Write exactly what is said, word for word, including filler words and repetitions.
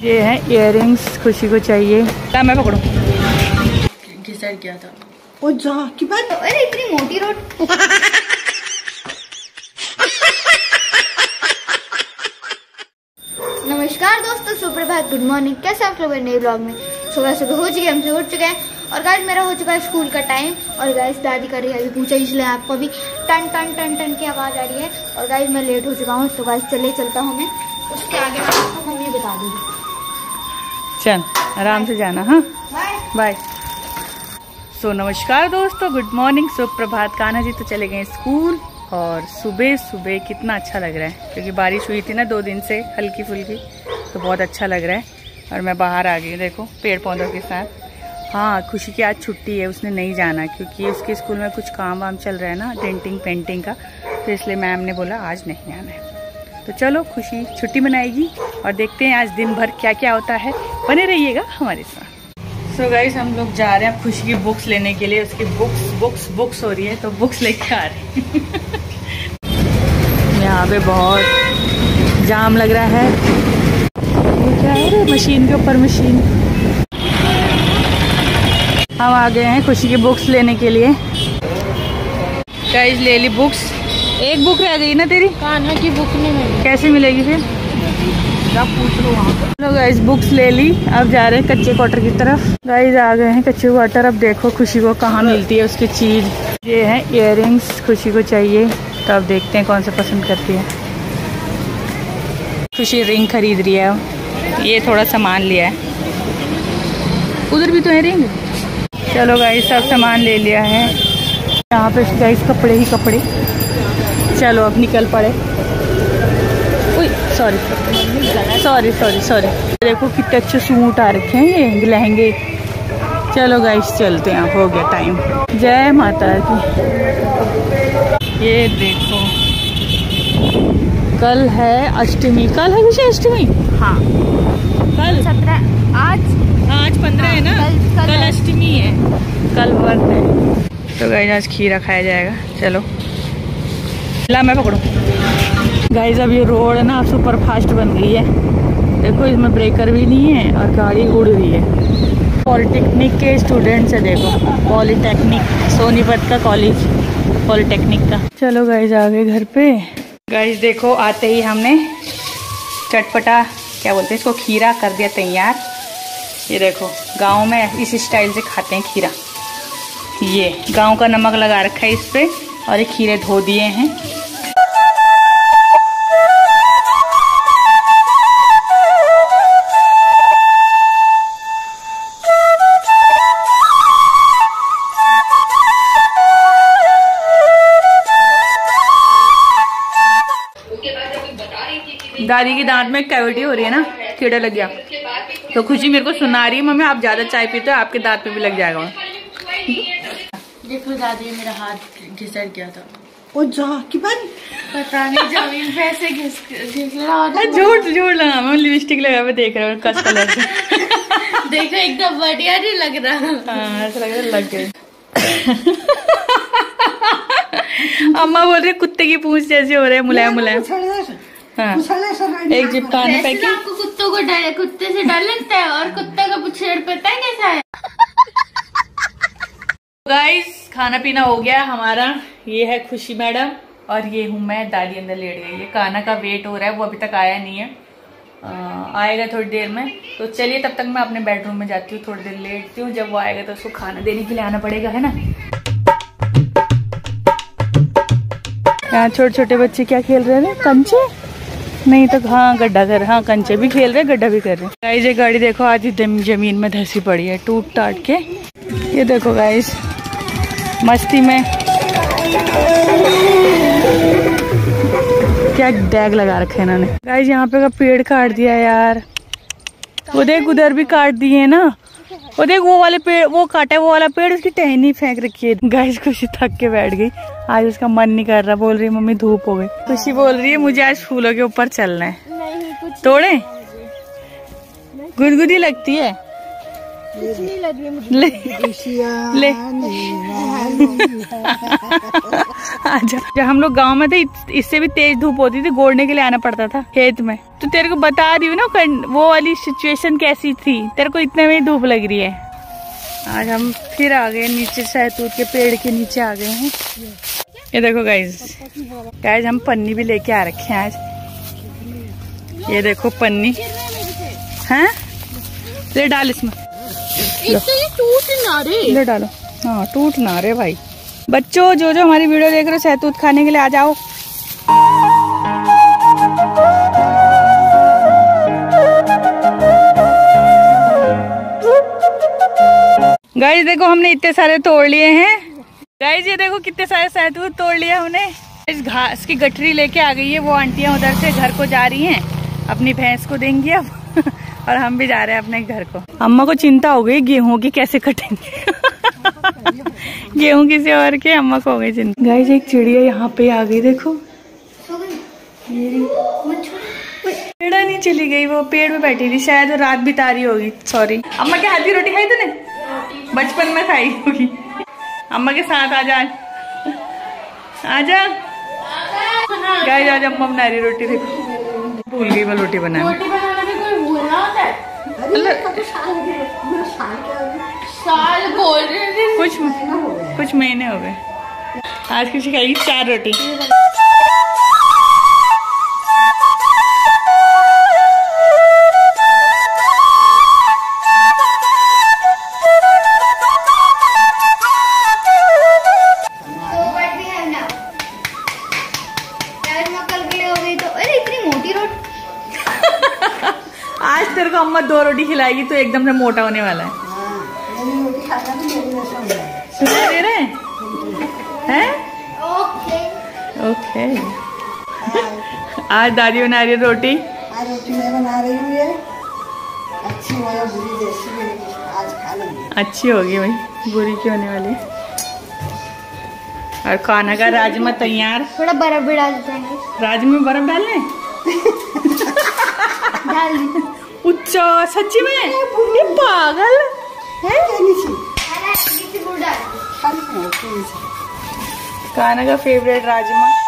ये है इयररिंग्स, खुशी को चाहिए। मैं पकड़ू घिसट गया था। ओ जा की बात। अरे इतनी मोटी रोड। नमस्कार दोस्तों, सुप्रभात, गुड मॉर्निंग। कैसे आप लोग नए ब्लॉग में। सुबह सुबह हो चुके हैं, हमसे उठ चुके हैं और गाइस मेरा हो चुका है स्कूल का टाइम। और गाइस दादी कर रही है अभी पूछा, इसलिए आपको अभी टन टन टन टन की आवाज आ रही है। और गाइस मैं लेट हो चुका हूँ, तो गाइस चले चलता हूँ मैं। उसके आगे मैं आपको मम्मी बता दूंगी। चल आराम से जाना। हाँ बाय। सो नमस्कार दोस्तों, गुड मॉर्निंग, सुप्रभात। कान्हा जी तो चले गए स्कूल और सुबह सुबह कितना अच्छा लग रहा है, क्योंकि बारिश हुई थी ना दो दिन से हल्की फुल्की, तो बहुत अच्छा लग रहा है। और मैं बाहर आ गई, देखो पेड़ पौधों के साथ। हाँ, खुशी की आज छुट्टी है, उसने नहीं जाना क्योंकि उसके स्कूल में कुछ काम वाम चल रहा है ना, डेंटिंग पेंटिंग का, तो इसलिए मैम ने बोला आज नहीं आना है। तो चलो खुशी छुट्टी मनाएगी और देखते हैं आज दिन भर क्या क्या होता है। बने रहिएगा हमारे साथ। सो गाइस हम लोग जा रहे हैं खुशी की बुक्स लेने के लिए। उसकी बुक्स बुक्स बुक्स हो रही है, तो बुक्स लेके आ रहे हैं। यहाँ पे बहुत जाम लग रहा है। ये क्या है, मशीन के ऊपर मशीन। हम आ गए हैं खुशी की बुक्स लेने के लिए। गाइस ले ली बुक्स। एक बुक रह गई ना तेरी, कान्हा की बुक नहीं मिली। कैसे मिलेगी फिर? आप पूछ लो वहाँ पर। लो गाइस बुक्स ले ली, अब जा रहे हैं कच्चे क्वार्टर की तरफ। गाइस आ गए हैं कच्चे क्वार्टर। अब देखो खुशी को कहाँ मिलती है उसकी चीज। ये है इयररिंग्स, खुशी को चाहिए, तो अब देखते हैं कौन सा पसंद करती है। खुशी रिंग खरीद रही है, ये थोड़ा सामान लिया है। उधर भी तो है रिंग। चलो गाइस सब सामान ले लिया है। यहाँ पे गाइस कपड़े ही कपड़े। चलो अब निकल पड़े। सॉरी सॉरी सॉरी सॉरी देखो कितने अच्छे सूट आ रखे हैं, ये लहंगे। चलो गाइस चलते हैं, हो गया टाइम। जय माता की। ये देखो कल है अष्टमी। कल है कुछ अष्टमी? हाँ कल सत्रह। आज आज पंद्रह है ना, कल, कल, कल अष्टमी है, कल व्रत है। तो गाइस आज खीरा खाया जाएगा। चलो ला मैं पकड़ू। गाइस अब ये रोड है ना सुपर फास्ट बन गई है। देखो इसमें ब्रेकर भी नहीं है और गाड़ी उड़ रही है। पॉलिटेक्निक के स्टूडेंट्स है, देखो पॉलिटेक्निक सोनीपत का कॉलेज, पॉलिटेक्निक का। चलो गाइस आ गए घर पे। गाइस देखो आते ही हमने चटपटा क्या बोलते हैं इसको, खीरा कर दिया तैयार। ये देखो गाँव में इस स्टाइल से खाते हैं खीरा। ये गाँव का नमक लगा रखा है इस पे, और ये खीरे धो दिए हैं। दादी की दांत में कैविटी हो रही है ना, कीड़ा लग गया। तो खुशी मेरे को सुना रही है, मम्मी आप ज्यादा चाय पीते हो, आपके दांत पे भी लग जाएगा। देखो दादी मेरा हाथ घिसट गया था। ओ जा की बात। पता नहीं जमीन पे ऐसे घिस घिस रहा। झूठ झूठ लगा, मैं लिपस्टिक लगा हुआ देख रहा हूँ कस कलर से। देखो एकदम बढ़िया नहीं लग रहा। हाँ ऐसा लग रहा है लग गए। अम्मा बोल रही कुत्ते की पूंछ जैसे हो रहे हैं, मुलायम मुलायम। हाँ एक चिपकाने पे की। आपको कुत्तों को डर, कुत्ते से डर लगता है, और कुत्ते का पुछेड़ पता है कैसा है। गाइस खाना पीना हो गया हमारा। ये है खुशी मैडम और ये हूँ मैं, दादी अंदर लेट गई है। कान्हा का वेट हो रहा है, वो अभी तक आया नहीं है, आ, आएगा थोड़ी देर में। तो चलिए तब तक मैं अपने बेडरूम में जाती हूँ, थोड़ी देर लेटती हूँ। जब वो आएगा तो उसको खाना देने के लिए आना पड़ेगा, है ना। यहाँ छोटे छोटे बच्चे क्या खेल रहे हैं, कंचे नहीं तो हाँ गड्ढा कर, हाँ कंचे भी खेल रहे हैं, गड्ढा भी कर रहे हैं। गाइस ये गाड़ी देखो आज जमीन में धसी पड़ी है टूट टाट के। ये देखो गाइस मस्ती में क्या डैग लगा रखे हैं इन्होंने। गाइस यहाँ पे का पेड़ काट दिया यार। वो देख उधर भी काट दिए है ना, वो देख वो वाले पेड़, वो काटा है वो वाला पेड़, उसकी टहनी फेंक रखी है। गाइस खुशी थक के बैठ गई, आज उसका मन नहीं कर रहा। बोल रही है मम्मी धूप हो गई। खुशी बोल रही है मुझे आज फूलों के ऊपर चलना है। नहीं कुछ तोड़े गुदगुदी लगती है। कुछ नहीं लगी मुझे। ले, ले। आजा। जब हम लोग गांव में थे इससे भी तेज धूप होती थी, गोड़ने के लिए आना पड़ता था खेत में। तो तेरे को बता रही हूँ ना वो वाली सिचुएशन कैसी थी, तेरे को इतने में ही धूप लग रही है। आज हम फिर आ गए नीचे, सहतूत के पेड़ के नीचे आ गए हैं। ये देखो गाइस, गाइस हम पन्नी भी लेके आ रखे हैं आज। ये देखो पन्नी है, ले डाल इसमें, लो। ये टूट ना रे, ले डालो। हाँ टूट ना रे भाई। बच्चों जो जो हमारी वीडियो देख रहे हो सहतूत खाने के लिए आ जाओ। गाइस देखो हमने इतने सारे तोड़ लिए हैं। गाइस ये देखो कितने सारे सहतूत तोड़ लिया हमने। इस घास की गठरी लेके आ गई है वो आंटियां, उधर से घर को जा रही हैं, अपनी भैंस को देंगी अब। और हम भी जा रहे हैं अपने घर को। अम्मा को चिंता हो गई गेहूं की कैसे कटेंगे। गेहूं किसी और के, अम्मा को हो गई चिंता। गाइस एक चिड़िया यहाँ पे आ गई, देखो चिड़ा नहीं चली गई, वो पेड़ पे बैठी थी, शायद वो रात बिता रही होगी। सॉरी। अम्मा के हाथ की रोटी खाई तूने? बचपन में खाई होगी। अम्मा के साथ आजा, आजा गाइस, आज अम्मा बना रही रोटी। देखो भूल गई वो रोटी बनाना। रोटी बनाना भी कोई भूलना होता है? साल बोल रहे थे, कुछ कुछ महीने हो गए। आज की खाई चार रोटी। आज तेरे को अम्मा दो रोटी खिलाएगी तो एकदम से मोटा होने वाला है। सुना दे रहे हैं? Okay okay. आज दादी बना रही है रोटी। आज रोटी मैं बना रही हूँ, ये अच्छी हो या बुरी जैसी भी आज खा लेंगे। अच्छी होगी भाई, बुरी क्यों होने वाली। और खाना का राजमा तैयार। थोड़ा बर्फ भी डाल देंगे। राजमा में बर्फ डालने? डाल उच्चा सच्ची में? ये पागल है। खाना का फेवरेट राजमा।